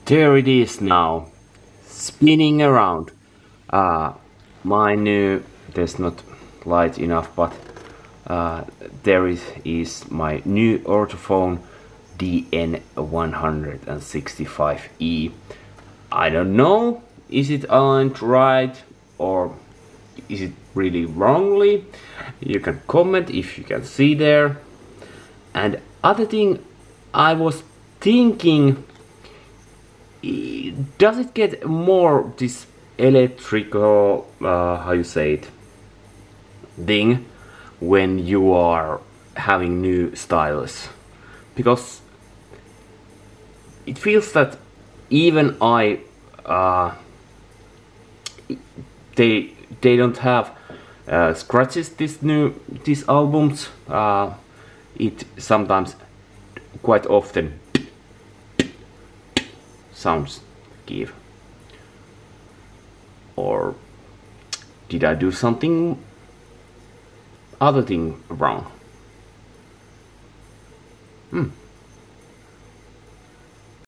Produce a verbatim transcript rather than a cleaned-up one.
There it is now, spinning around. Uh, my new, there's not light enough, but uh, there is, is my new Ortofon D N one sixty-five E. I don't know, is it aligned right or is it really wrongly? You can comment if you can see there. And other thing, I was thinking, does it get more this electrical, uh, how you say it, thing when you are having new stylus? Because it feels that even I, uh, they they don't have uh, scratches. This new these albums, uh, it sometimes quite often sounds give. Or did I do something other thing wrong? Hmm.